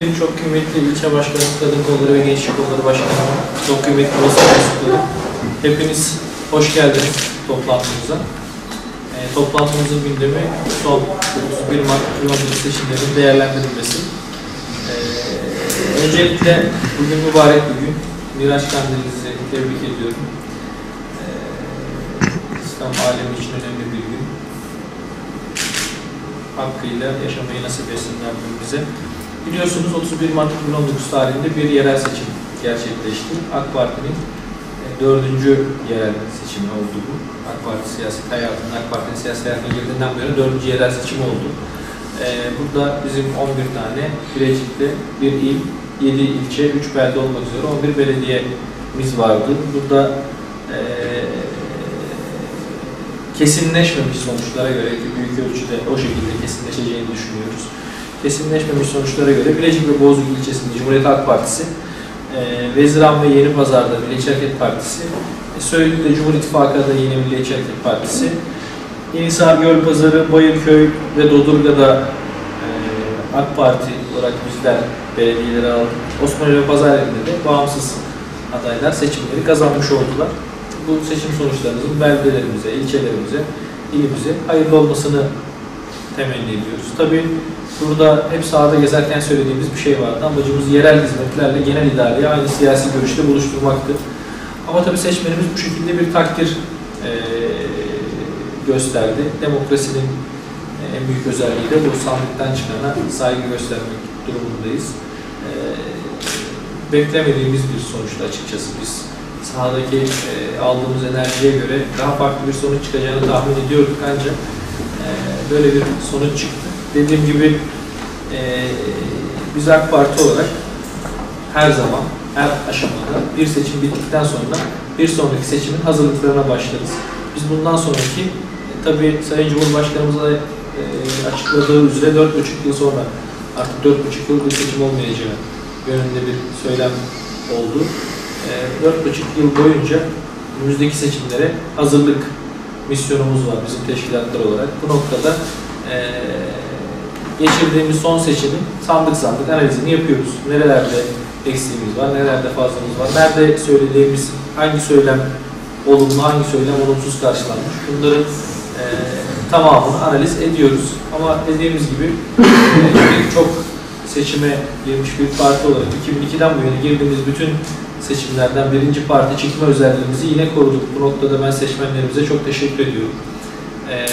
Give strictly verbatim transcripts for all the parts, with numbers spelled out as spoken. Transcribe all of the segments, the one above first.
Çok kıymetli ilçe başkanı, kadın kolları ve gençlik kolları başkanı, çok kıymetli basın mensupları. Hepiniz hoş geldiniz toplantımıza. E, toplantımızın gündemi son otuz bir Mart iki bin on dokuz seçimlerinin değerlendirilmesi. E, öncelikle bugün mübarek bir gün. Miraç Kandilinizi tebrik ediyorum. E, İslam alemi için önemli bir gün. Hakkıyla yaşamayı nasip etsin Rabbim bize. Biliyorsunuz otuz bir Mart iki bin on dokuz tarihinde bir yerel seçim gerçekleşti. AK Parti'nin dördüncü yerel seçimi oldu bu. AK Parti siyaset hayatında, AK Parti'nin siyaset hayatına girdiğinden beri dördüncü yerel seçim oldu. Ee, burada bizim on bir tane Bilecik'te bir il, yedi ilçe, üç belde olmak üzere on bir belediyemiz vardı. Burada e, kesinleşmemiş sonuçlara göre ki büyük ölçüde o şekilde kesinleşeceğini düşünüyoruz. Kesinleşmemiş sonuçlara göre Bilecik ve Bozüyük ilçesinde Cumhuriyet Halk Partisi, e, Veziran ve Yenipazar'da Milliyetçi Hareket Partisi, e, Söğütlü'de Cumhur İttifakı'da yine Milliyetçi Hareket Partisi, Yenisar, Gölpazarı, Bayırköy ve Dodurga'da e, AK Parti olarak bizler belediyeleri aldık. Osmanlı ve Pazareli'nde de bağımsız adaylar seçimleri kazanmış oldular. Bu seçim sonuçlarımızın beldelerimize, ilçelerimize, ilimize hayırlı olmasını temenni ediyoruz. Tabii burada hep sahada gezerken söylediğimiz bir şey vardı. Amacımız yerel hizmetlerle genel idareyi aynı siyasi görüşte buluşturmaktır. Ama tabii seçmenimiz bu şekilde bir takdir e, gösterdi. Demokrasinin en büyük özelliği de bu sandıktan çıkana saygı göstermek durumundayız. E, beklemediğimiz bir sonuçta açıkçası biz sahadaki e, aldığımız enerjiye göre daha farklı bir sonuç çıkacağını tahmin ediyorduk ancak e, böyle bir sonuç çıktı. Dediğim gibi e, biz AK Parti olarak her zaman, her aşamada bir seçim bittikten sonra bir sonraki seçimin hazırlıklarına başlarız. Biz bundan sonraki, e, tabii Sayın Cumhurbaşkanımıza e, açıkladığı üzere dört buçuk yıl sonra artık dört buçuk yıl bir seçim olmayacağı yönünde bir söylem oldu. Dört buçuk yıl boyunca önümüzdeki seçimlere hazırlık misyonumuz var bizim teşkilatlar olarak. Bu noktada e, geçirdiğimiz son seçimin sandık sandık analizini yapıyoruz. Nerelerde eksiğimiz var, nerelerde fazlamız var, nerede söylediğimiz hangi söylem olumlu, hangi söylem olumsuz karşılanmış. Bunların e, tamamını analiz ediyoruz. Ama dediğimiz gibi e, çok seçime girmiş bir parti olarak iki bin ikiden bu yana girdiğimiz bütün seçimlerden birinci parti çıkma özelliğimizi yine koruduk. Bu noktada ben seçmenlerimize çok teşekkür ediyorum. Ee,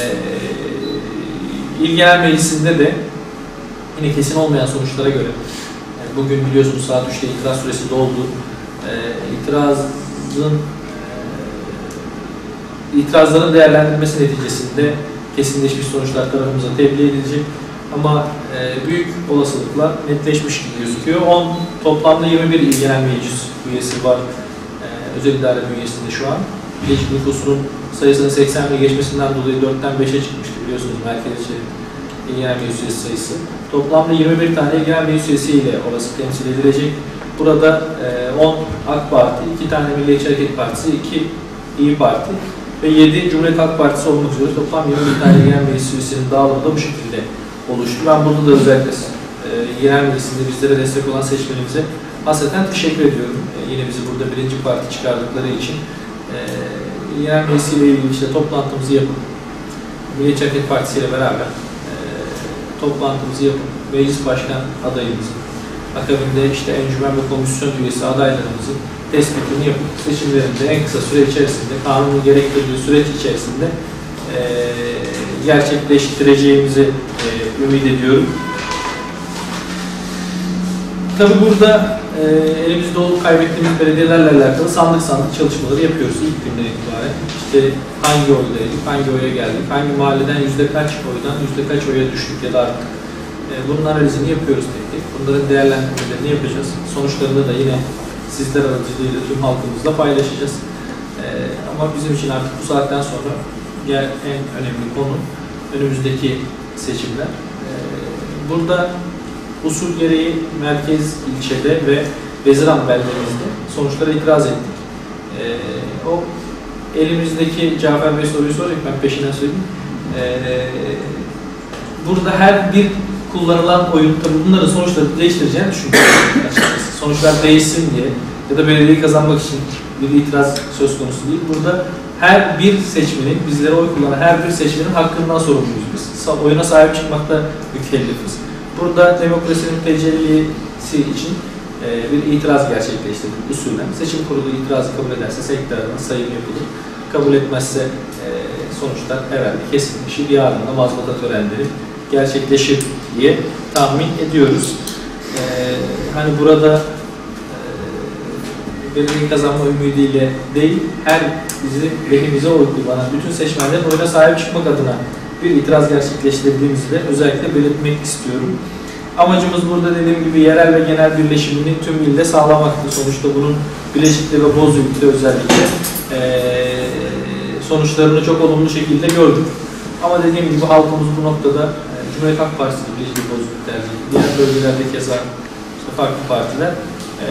İl Genel Meclisi'nde de yine kesin olmayan sonuçlara göre, yani bugün biliyorsunuz saat üçte itiraz süresi doldu. Ee, itirazın e, itirazların değerlendirilmesi neticesinde kesinleşmiş sonuçlar tarafımıza tebliğ edilecek. Ama e, büyük olasılıkla netleşmiş gibi gözüküyor. on toplamda yirmi bir İl Genel Meclis üyesi var e, özel idare bünyesinde şu an. Bilecik nüfusunun sayısının seksen bine geçmesinden dolayı dörtten beşe çıkmıştı biliyorsunuz merkezci İl Genel Meclis üyesi sayısı. Toplamda yirmi bir tane İl Genel Meclis üyesiyle orası temsil edilecek. Burada e, on AK Parti, iki tane Milliyetçi Hareket Partisi, iki İYİ Parti ve yedi Cumhuriyet Halk Partisi olmak üzere toplam yirmi bir tane İl Genel Meclis üyesinin dağılımı da bu şekilde oluştu. Ben burada da özellikle e, Genel Meclisi'nde bizlere destek olan seçmenimize hasreten teşekkür ediyorum. E, yine bizi burada birinci parti çıkardıkları için e, Genel Meclisi ile ilgili işte toplantımızı yapıp Milliyetçi Hareket Partisi ile beraber e, toplantımızı yapıp meclis başkan adayımızın akabinde işte encümen ve komisyon üyesi adaylarımızın tespitini yapıp seçimlerinde en kısa süre içerisinde kanunun gerektirdiği süreç içerisinde e, gerçekleştireceğimizi e, ümit ediyorum. Tabi burada e, elimizde olup kaybettiğimiz belediyelerle alakalı sandık sandık çalışmaları yapıyoruz ilk günden itibaren. İşte hangi oydaydık, hangi oya geldik, hangi mahalleden yüzde kaç oydan yüzde kaç oya düştük ya da artık. E, bunun analizini yapıyoruz tek tek. Bunların değerlendirmelerini yapacağız. Sonuçlarını da yine sizler aracılığıyla tüm halkımızla paylaşacağız. E, ama bizim için artık bu saatten sonra diğer en önemli konu önümüzdeki seçimler. E, burada usul gereği merkez ilçede ve Veziran beldemizde sonuçlara itiraz ettik. E, o elimizdeki Cafer Bey soruyu soracak, ben peşinden söyleyeyim. E, burada her bir kullanılan oyun, tabii bunların sonuçları değiştireceğini düşünüyorum açıkçası. Sonuçlar değişsin diye ya da belediyeyi kazanmak için bir itiraz söz konusu değil. Burada her bir seçmenin, bizlere oy kullanan her bir seçmenin hakkından sorumluyuz biz. Oyuna sahip çıkmakta mükellefiz. Burada demokrasinin tecellisi için e, bir itiraz gerçekleştirdik usulen. Seçim kurulu itirazı kabul ederse sek tarafından sayım yapılır. Kabul etmezse e, sonuçlar herhalde kesinleşir. Yarın da mazbata törenleri gerçekleşir diye tahmin ediyoruz. E, hani burada belediye kazanma ümidiyle değil, her bizi lehimize oy kullanan bütün seçmenlerin oyuna sahip çıkmak adına bir itiraz gerçekleştirdiğimizi de özellikle belirtmek istiyorum. Amacımız burada dediğim gibi yerel ve genel birleşimini tüm ilde sağlamaktır. Sonuçta bunun Bilecik'te ve Bozüyük'te özellikle e, sonuçlarını çok olumlu şekilde gördük. Ama dediğim gibi halkımız bu noktada e, Cumhuriyet Halk Partisi Bilecik ve Bozüyük tercih ediyor. Diğer bölgelerde keza işte farklı partiler e,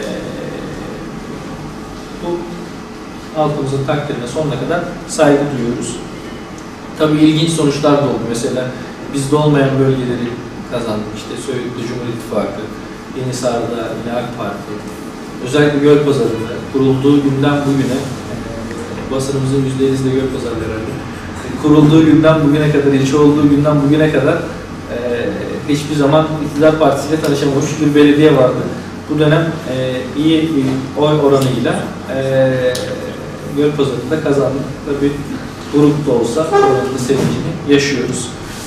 bu halkımızın takdirine sonuna kadar saygı duyuyoruz. Tabii ilginç sonuçlar da oldu. Mesela bizde olmayan bölgeleri kazandık. İşte Söğüt'te Cumhur İttifakı, Yenisar'da yine AK Parti. Özellikle Gölpazarı'nda kurulduğu günden bugüne, e, basınımızın yüzde ellisi de Gölpazarı'nda herhalde. Kurulduğu günden bugüne kadar, ilçe olduğu günden bugüne kadar e, hiçbir zaman iktidar partisiyle tanışamamış bir belediye vardı. Bu dönem e, iyi bir oy oranıyla e, Gölpazarı'nda kazandık. Tabii grup da olsa oranın sevincini yaşıyoruz.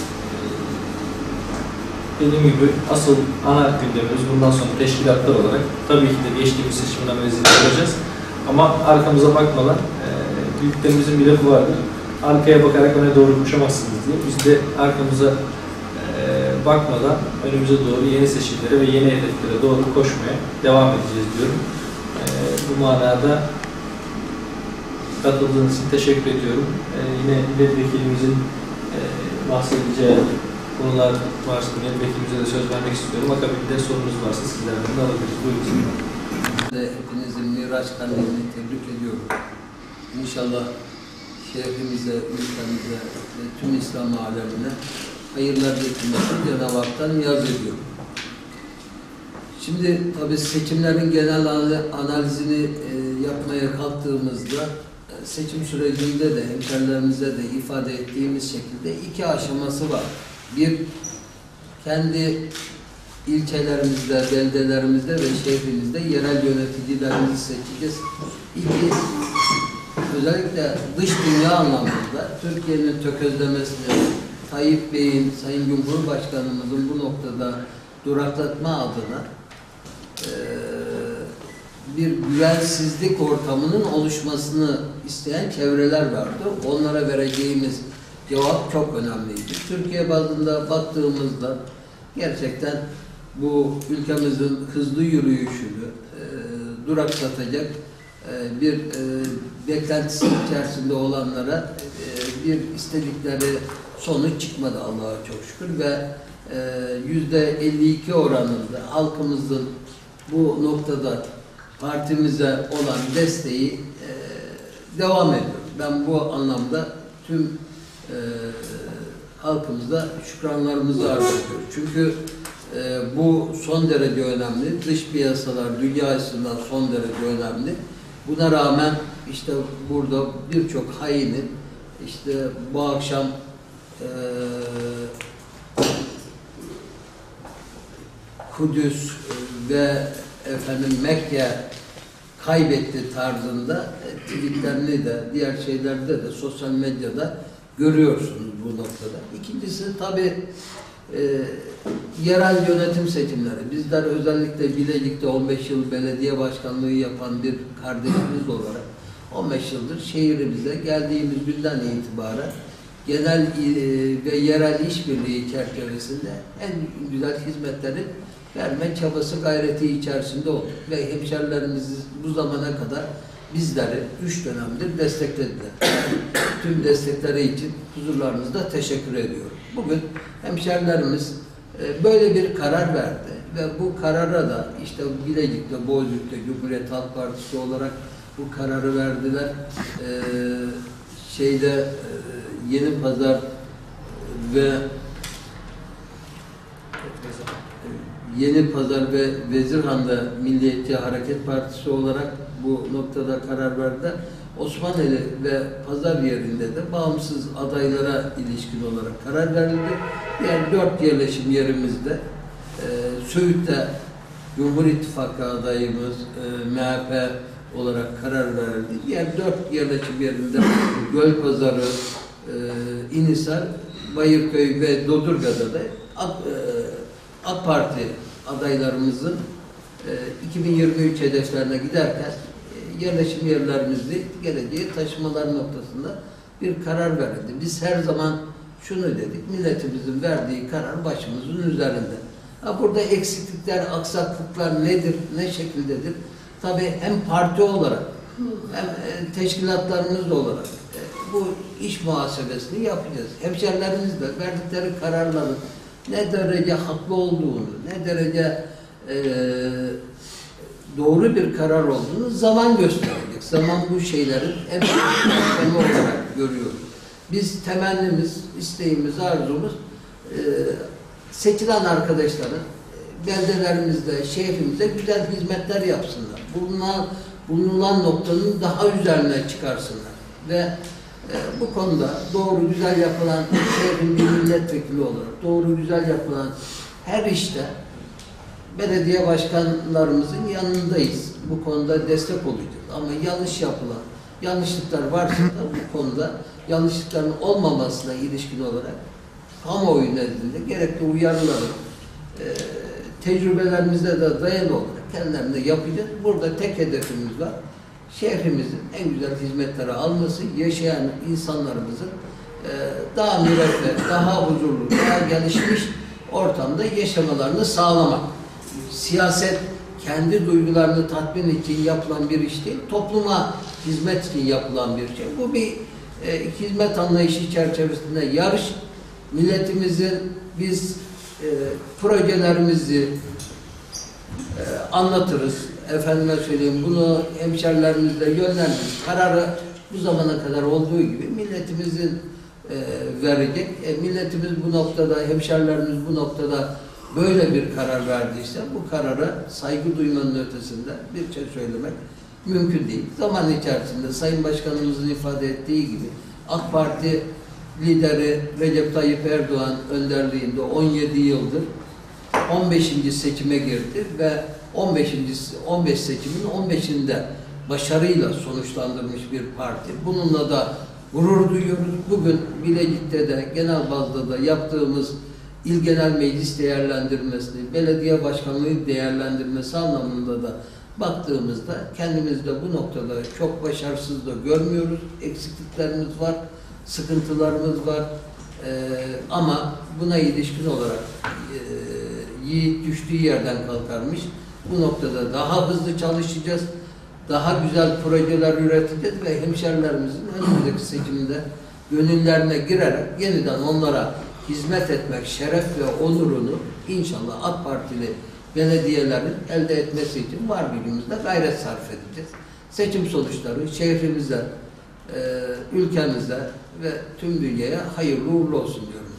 Dediğim gibi asıl ana gündemimiz bundan sonra teşkilatlar olarak tabii ki de geçtiğimiz seçimden vezir olacağız. Ama arkamıza bakmadan e, büyüklerimizin bir lafı vardır. Arkaya bakarak öne doğru koşamazsınız diye. Biz de arkamıza e, bakmadan önümüze doğru yeni seçimlere ve yeni hedeflere doğru koşmaya devam edeceğiz diyorum. E, bu manada katıldığınız için teşekkür ediyorum. E, yine milletvekilimizin e, bahsedeceği konular varsa milletvekilimize de söz vermek istiyorum. Akabinde sorunuz varsa sizlerden de alabiliriz. Buyurun. Hepinizin Miraç Kandili'ni tebrik ediyorum. İnşallah şehrimize, ülkemize ve tüm İslam alemine hayırlar getirmesi Cenab-ı Hak'tan niyaz ediyorum. Şimdi tabii seçimlerin genel analizini e, yapmaya kalktığımızda e, seçim sürecinde de hemşerilerimize de ifade ettiğimiz şekilde iki aşaması var. Bir, kendi ilçelerimizde, beldelerimizde ve şehrimizde yerel yöneticilerimizi seçeceğiz. İki, özellikle dış dünya anlamında Türkiye'nin tökezlemesini, Tayyip Bey'in, Sayın Cumhurbaşkanımızın bu noktada duraklatma adına e, bir güvensizlik ortamının oluşmasını isteyen çevreler vardı. Onlara vereceğimiz cevap çok önemliydi. Türkiye bazında baktığımızda gerçekten bu ülkemizin hızlı yürüyüşünü e, duraksatacak e, bir e, beklentisi içerisinde olanlara e, bir istedikleri sonuç çıkmadı Allah'a çok şükür ve yüzde elli iki oranında halkımızın bu noktada partimize olan desteği e, devam ediyor. Ben bu anlamda tüm e, halkımıza şükranlarımızı arz ediyoruz. Çünkü e, bu son derece önemli. Dış piyasalar dünya açısından son derece önemli. Buna rağmen işte burada birçok hainin işte bu akşam e, Kudüs ve efendim Mekke kaybetti tarzında tweetlerini de diğer şeylerde de sosyal medyada görüyorsunuz bu noktada. İkincisi tabii e, yerel yönetim seçimleri. Bizler özellikle Bilecik'te on beş yıl belediye başkanlığı yapan bir kardeşimiz olarak on beş yıldır şehrimize geldiğimiz günden itibaren genel ve yerel işbirliği çerçevesinde en güzel hizmetleri verme çabası gayreti içerisinde olduk. Ve hemşerilerimiz bu zamana kadar bizleri üç dönemdir desteklediler. Tüm destekleri için huzurlarınızda teşekkür ediyorum. Bugün hemşerilerimiz böyle bir karar verdi ve bu karara da işte Bilecik'te, Bozüyük'te Cumhuriyet Halk Partisi olarak bu kararı verdiler. Ee, şeyde Yenipazar ve Yenipazarı ve Vezirhan'da Milliyetçi Hareket Partisi olarak bu noktada karar verdiler. Osmaneli ve Pazar yerinde de bağımsız adaylara ilişkin olarak karar verildi. Diğer dört yerleşim yerimizde e, Söğüt'te Cumhur İttifakı adayımız e, M H P olarak karar verildi. Diğer dört yerleşim yerinde Gölpazarı, e, İnisar, Bayırköy ve Dodurga'da da AK, e, AK Parti adaylarımızın e, iki bin yirmi üç hedeflerine giderken e, yerleşim yerlerimizi geleceğe taşımalar noktasında bir karar verildi. Biz her zaman şunu dedik, milletimizin verdiği karar başımızın üzerinde. Ha, burada eksiklikler, aksaklıklar nedir, ne şekildedir? Tabii hem parti olarak hem e, teşkilatlarımız olarak e, bu iş muhasebesini yapacağız. Hemşerilerimizle verdikleri kararların ne derece haklı olduğunu, ne derece e, doğru bir karar olduğunu zaman gösterecek. Zaman bu şeylerin en önemli olarak görüyoruz. Biz temennimiz, isteğimiz, arzumuz e, seçilen arkadaşların e, beldelerimizde, şehrimize güzel hizmetler yapsınlar. Bulunan, bulunan noktanın daha üzerine çıkarsınlar. Ve e, bu konuda doğru güzel yapılan şehrin bir milletvekili olarak doğru güzel yapılan her işte belediye başkanlarımızın yanındayız. Bu konuda destek olacağız. Ama yanlış yapılan, yanlışlıklar varsa da bu konuda yanlışlıkların olmamasına ilişkin olarak kamuoyu nezdinde gerekli uyarıları e, tecrübelerimizde de dayalı olarak kendilerine yapacağız. Burada tek hedefimiz var. Şehrimizin en güzel hizmetleri alması, yaşayan insanlarımızın e, daha müreffeh, daha huzurlu, daha gelişmiş ortamda yaşamalarını sağlamak. Siyaset kendi duygularını tatmin için yapılan bir iş değil, topluma hizmet için yapılan bir şey. Bu bir e, hizmet anlayışı çerçevesinde yarış. Milletimizin biz e, projelerimizi e, anlatırız. Efendime söyleyeyim, bunu hemşerilerimizle yönlendiririz. Kararı bu zamana kadar olduğu gibi milletimizin e, verecek. E, milletimiz bu noktada, hemşerilerimiz bu noktada böyle bir karar verdiyse bu karara saygı duymanın ötesinde bir şey söylemek mümkün değil. Zaman içerisinde Sayın Başkanımızın ifade ettiği gibi AK Parti lideri Recep Tayyip Erdoğan önderliğinde on yedi yıldır on beşinci seçime girdi ve on beşinci on beş seçimin on beşinde başarıyla sonuçlandırmış bir parti. Bununla da gurur duyuyoruz. Bugün Bilecik'te de genel bazda da yaptığımız İl Genel Meclis değerlendirmesini, belediye başkanlığı değerlendirmesi anlamında da baktığımızda kendimizde bu noktada çok başarısız da görmüyoruz. Eksikliklerimiz var, sıkıntılarımız var. Ee, ama buna ilişkin olarak e, yiğit düştüğü yerden kalkarmış. Bu noktada daha hızlı çalışacağız. Daha güzel projeler üreteceğiz ve hemşerilerimizin önümüzdeki seçimde gönüllerine girerek yeniden onlara hizmet etmek, şeref ve onurunu inşallah AK Partili belediyelerin elde etmesi için var gücümüzde gayret sarf edeceğiz. Seçim sonuçları şehrimize, e, ülkemize ve tüm dünyaya hayırlı uğurlu olsun diyorum.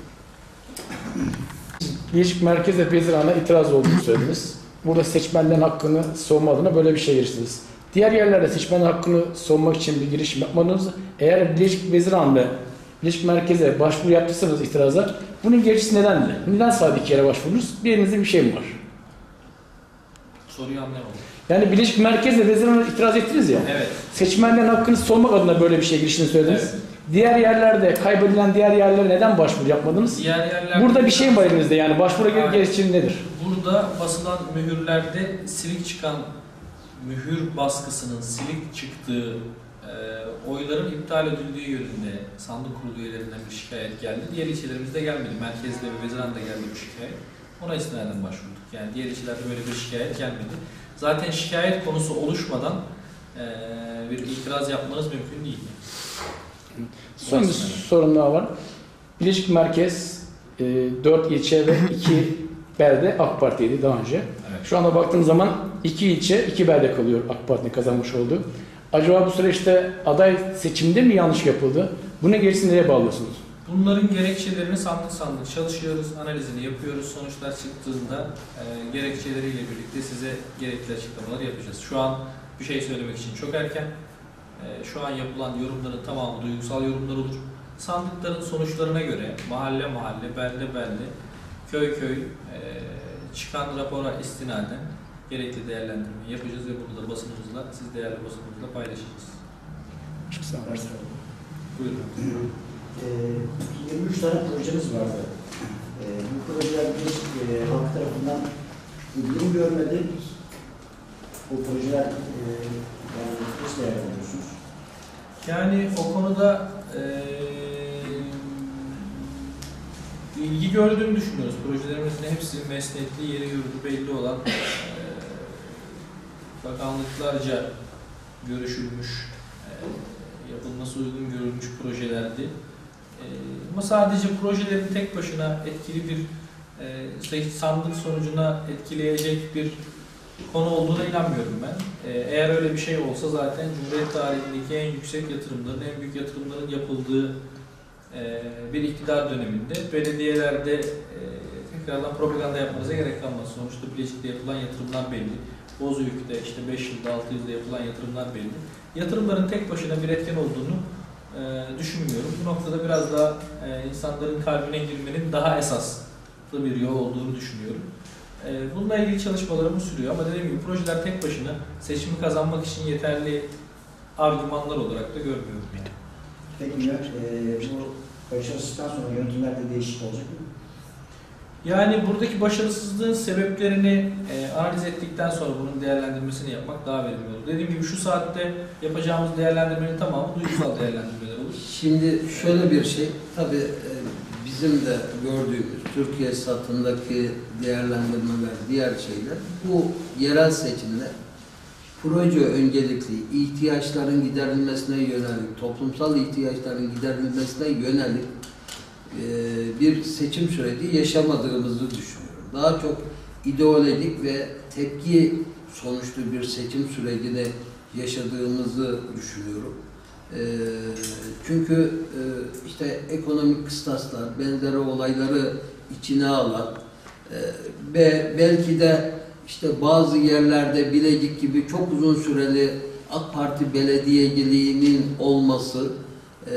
Bilecik Merkez ve Vezirhan'a itiraz olduğunu söylediniz. Burada seçmenlerin hakkını savunma adına böyle bir şey giriştiniz. Diğer yerlerde seçmenin hakkını savunmak için bir girişim yapmadınız. Eğer Bilecik Vezirhan'da Bilecik Merkez'e başvuru yaptıysanız itirazlar, bunun gerekçesi nedendi? Neden sadece iki yere başvurdunuz? Bir elinizde bir şey mi var? Soruyu anlayamadım. Yani Bilecik Merkez ve Vezirhan'a itiraz ettiniz ya. Evet. Seçmenlerin hakkını savunmak adına böyle bir şey giriştiğini söylediniz. Evet. Diğer yerlerde, kaybedilen diğer yerlere neden başvuru yapmadınız? Diğer yerlerde... Burada bir şey mi var elinizde yani? Başvuru gerekçesi nedir? Burada basılan mühürlerde silik çıkan mühür baskısının silik çıktığı e, oyların iptal edildiği yönünde sandık kurulu üyelerinden bir şikayet geldi. Diğer ilçelerimizde gelmedi. Merkezde ve Vezirhan'da geldi bu şikayet. Ona istinaden başvurduk. Yani diğer ilçelerde böyle bir şikayet gelmedi. Zaten şikayet konusu oluşmadan e, bir itiraz yapmanız mümkün değil. Son bir sorun daha var. Bilecik Merkez e, dört ilçe ve iki belde AK Parti'ydi daha önce. Evet. Şu anda baktığınız zaman iki ilçe, iki belde kalıyor AK Parti'nin kazanmış olduğu. Acaba bu süreçte aday seçiminde mi yanlış yapıldı? Bunu gerisini nereye bağlıyorsunuz? Bunların gerekçelerini sandık sandık çalışıyoruz, analizini yapıyoruz. Sonuçlar çıktığında e, gerekçeleriyle birlikte size gerekli açıklamaları yapacağız. Şu an bir şey söylemek için çok erken. E, şu an yapılan yorumların tamamı duygusal yorumlar olur. Sandıkların sonuçlarına göre mahalle mahalle, belde belde, köy köy e, çıkan rapora istinaden gerekli değerlendirmeyi yapacağız ve bunu da basınımızla, siz değerli basınımızla paylaşacağız. Çok sağ olun. Buyurun. Ee, yirmi üç tane projemiz vardı. Ee, bu projeler bir e, halk tarafından ilgili görmedi. Bu projeler e, yani nasıl değerlendiriyorsunuz? Yani o konuda e, ilgi gördüğünü düşünüyoruz. Projelerimizin hepsi mesnetli, yeri yurdu belli olan e, bakanlıklarca görüşülmüş, e, yapılması uygun görülmüş projelerdi. E, ama sadece projelerin tek başına etkili bir e, sandık sonucuna etkileyecek bir konu olduğuna inanmıyorum ben. Ee, eğer öyle bir şey olsa zaten Cumhuriyet tarihindeki en yüksek yatırımların, en büyük yatırımların yapıldığı e, bir iktidar döneminde belediyelerde e, tekrardan propaganda yapmanıza gerek kalmaz. Sonuçta Bilecik'te yapılan yatırımlar belli. Bozüyük'te işte beş yılda altı yılda yapılan yatırımlar belli. Yatırımların tek başına bir etken olduğunu e, düşünmüyorum. Bu noktada biraz daha e, insanların kalbine girmenin daha esaslı bir yol olduğunu düşünüyorum. Bununla ilgili çalışmalarımız sürüyor ama dediğim gibi projeler tek başına seçimi kazanmak için yeterli argümanlar olarak da görmüyorum. Yani. Peki e, bu başarısızlıktan sonra yönetimlerde değişiklik olacak mı? Yani buradaki başarısızlığın sebeplerini e, analiz ettikten sonra bunun değerlendirmesini yapmak daha verimli olur. Dediğim gibi şu saatte yapacağımız değerlendirmenin tamamı duygusal değerlendirmeler olur. Şimdi şöyle bir şey, tabii e, bizim de gördüğümüz Türkiye satındaki değerlendirmeler, diğer şeyler, bu yerel seçimler proje öncelikli ihtiyaçların giderilmesine yönelik, toplumsal ihtiyaçların giderilmesine yönelik e, bir seçim süreci yaşamadığımızı düşünüyorum. Daha çok ideolojik ve tepki sonuçlu bir seçim sürecini yaşadığımızı düşünüyorum. E, çünkü e, işte ekonomik kıstaslar, benzeri olayları içine alan e, ve belki de işte bazı yerlerde Bilecik gibi çok uzun süreli AK Parti belediyeciliğinin olması e,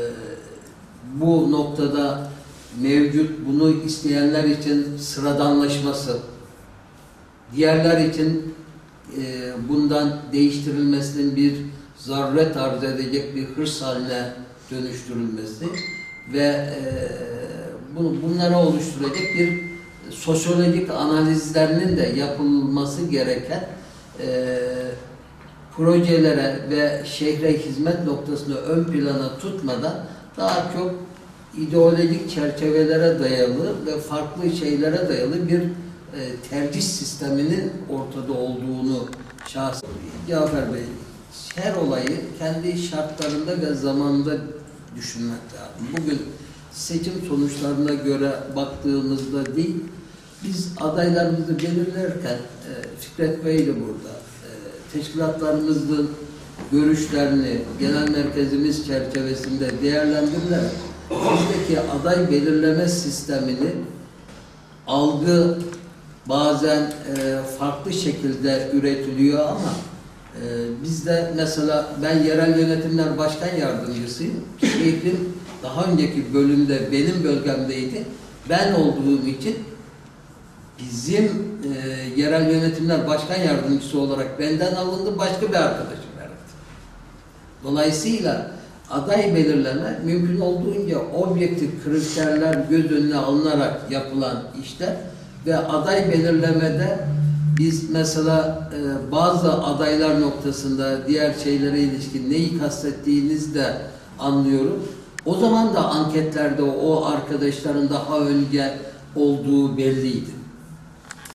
bu noktada mevcut, bunu isteyenler için sıradanlaşması, diğerler için e, bundan değiştirilmesinin bir zaruret arz edecek bir hırs haline dönüştürülmesi ve e, bunu, bunlara oluşturacak bir sosyolojik analizlerinin de yapılması gereken e, projelere ve şehre hizmet noktasını ön plana tutmadan daha çok ideolojik çerçevelere dayalı ve farklı şeylere dayalı bir e, tercih sisteminin ortada olduğunu şahsen Cafer Bey, her olayı kendi şartlarında ve zamanında düşünmek lazım. Bugün seçim sonuçlarına göre baktığımızda değil, biz adaylarımızı belirlerken e, Fikret Bey de burada, e, teşkilatlarımızın görüşlerini genel merkezimiz çerçevesinde değerlendirilerek bizdeki aday belirleme sistemini algı bazen e, farklı şekilde üretiliyor ama e, bizde mesela ben yerel yönetimler başkan yardımcısıyım. Şehrin daha önceki bölümde benim bölgemdeydi. Ben olduğum için bizim e, yerel yönetimler başkan yardımcısı olarak benden alındı, başka bir arkadaşım verdi. Dolayısıyla aday belirleme mümkün olduğunca objektif kriterler göz önüne alınarak yapılan işler ve aday belirlemede biz mesela e, bazı adaylar noktasında diğer şeylere ilişkin neyi kastettiğinizi de anlıyorum. O zaman da anketlerde o arkadaşların daha önce olduğu belliydi.